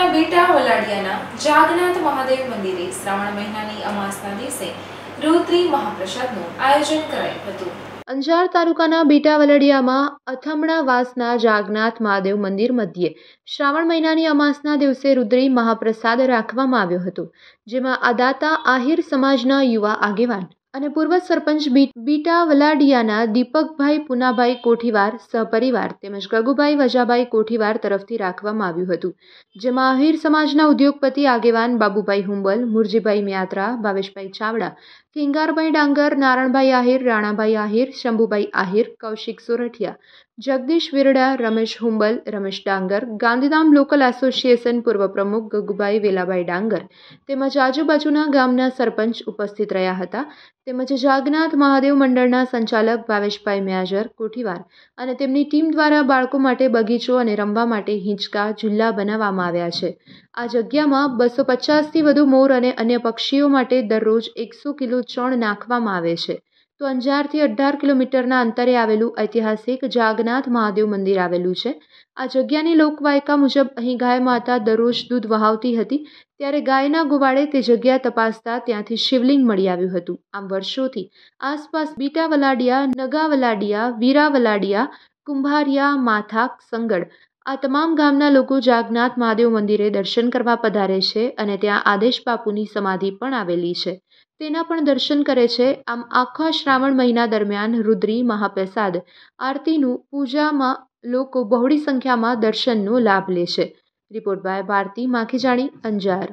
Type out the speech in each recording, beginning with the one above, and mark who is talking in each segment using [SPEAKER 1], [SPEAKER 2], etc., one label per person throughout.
[SPEAKER 1] બેટા વલાડિયાના જાગનાથ મહાદેવ મંદિરે શ્રાવણ મહિનાની અમાસના દિવસે રુદ્રી મહાપ્રસાદનું આયોજન કરાયું હતું।
[SPEAKER 2] અંજાર તાલુકાના બેટા વલાડિયામાં અથમણા વાસના જાગનાથ મહાદેવ મંદિર મધ્યે શ્રાવણ મહિનાની અમાસના દિવસે રુદ્રી મહાપ્રસાદ રાખવામાં આવ્યો હતો, જેમાં આદાતા આહિર સમાજના યુવા આગેવાન અને પૂર્વ સરપંચ બીટા વલાડિયાના દીપકભાઈ પુનાભાઈ કોઠીવાર સહપરિવાર તેમજ ગગુભાઈ વજાભાઈ કોઠીવાર તરફથી રાખવામાં આવ્યું હતું, જેમાં આહિર સમાજના ઉદ્યોગપતિ આગેવાન બાબુભાઈ હુંબલ, મુરજીભાઈ મિયાત્રા, ભાવેશભાઈ ચાવડા, કિંગારભાઈ ડાંગર, નારણભાઈ આહિર, રાણાભાઈ આહિર, શંભુભાઈ આહિર, કૌશિક સોરઠિયા, જગદીશ વિરડા, રમેશ હુંબલ, રમેશ ડાંગર, ગાંધીધામ લોકલ એસોસિએશન પૂર્વ પ્રમુખ ગગુભાઈ વેલાભાઈ ડાંગર તેમજ આજુબાજુના ગામના સરપંચ ઉપસ્થિત રહ્યા હતા, તેમજ જાગનાથ મહાદેવ મંડળના સંચાલક ભાવેશભાઈ મેયાજર કોઠીવાર અને તેમની ટીમ દ્વારા બાળકો માટે બગીચો અને રમવા માટે હિંચકા ઝૂલા બનાવવામાં આવ્યા છે। આ જગ્યામાં 250થી વધુ મોર અને અન્ય પક્ષીઓ માટે દરરોજ 100 કિલો ચણ નાખવામાં આવે છે। તો અંજારથી 18 કિલોમીટરના અંતરે આવેલું ઐતિહાસિક જાગનાથ મહાદેવ મંદિર આવેલું છે। આ જગ્યાની લોકવાયકા મુજબ અહીં ગાય માતા દરરોજ દૂધ વહાવતી હતી, ત્યારે ગાયના ગોવાળે તે જગ્યા તપાસતા ત્યાંથી શિવલિંગ મળી આવ્યું હતું। આમ વર્ષોથી આસપાસ બીટા વલાડિયા, નગા વલાડિયા, વીરા વલાડિયા, કુંભારિયા, માથાક, સંગડ આ તમામ ગામના લોકો જાગનાથ મહાદેવ મંદિરે દર્શન કરવા પધારે છે અને ત્યાં આદેશ બાપુની સમાધિ પણ આવેલી છે, તેના પણ દર્શન કરે છે। આમ આખા શ્રાવણ મહિના દરમિયાન રુદ્રી મહાપ્રસાદ આરતીનું પૂજામાં લોકો બહોળી સંખ્યામાં દર્શનનો લાભ લે છે। Report by Bharti Makhijani, Anjar.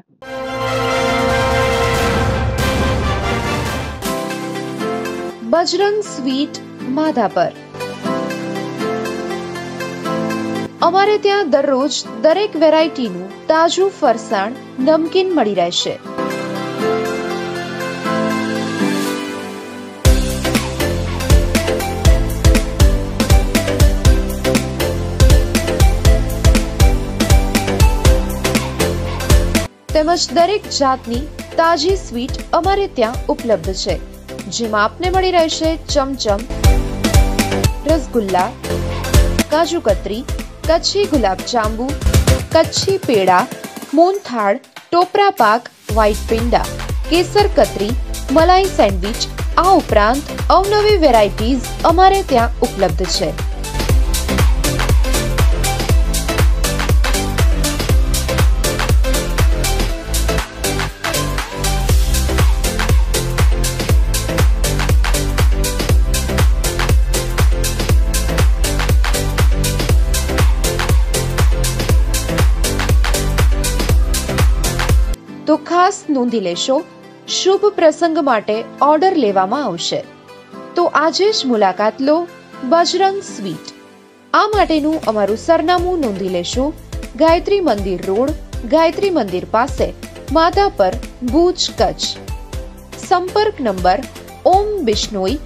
[SPEAKER 3] Bajrang sweet Madhapar. અમારે ત્યાં દરરોજ દરેક વેરાયટીનું તાજું ફરસાણ, નમકીન મળી રહેશે। તેમજ દરેક જાતની તાજી સ્વીટ અમારે ત્યાં ઉપલબ્ધ છે, જેમાં આપને મળી રહેશે ચમચમ, રસગુલ્લા, કાજુ કતરી, કચ્છી ગુલાબ જાંબુ, કચ્છી પેડા, મોહનથાળ, ટોપરા પાક, વ્હાઈટ પેંડા, કેસર કતરી, મલાઈ સેન્ડવિચ આ ઉપરાંત અવનવી વેરાયટીઝ અમારે ત્યાં ઉપલબ્ધ છે। તો ખાસ નોંધી લેશો, શુભ પ્રસંગ માટે ઓર્ડર લેવામાં આવશે, તો આજે જ મુલાકાત લો બજરંગ સ્વીટ। આ માટેનું અમારું સરનામું નોંધી લેશો, ગાયત્રી મંદિર રોડ, ગાયત્રી મંદિર પાસે, માધાપર, ભુજ, કચ્છ। સંપર્ક નંબર ઓમ બિશ્નોઈ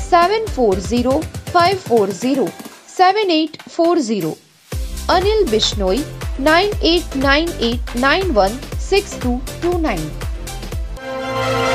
[SPEAKER 3] 7405407840, અનિલ બિશ્નોઈ 9898916229।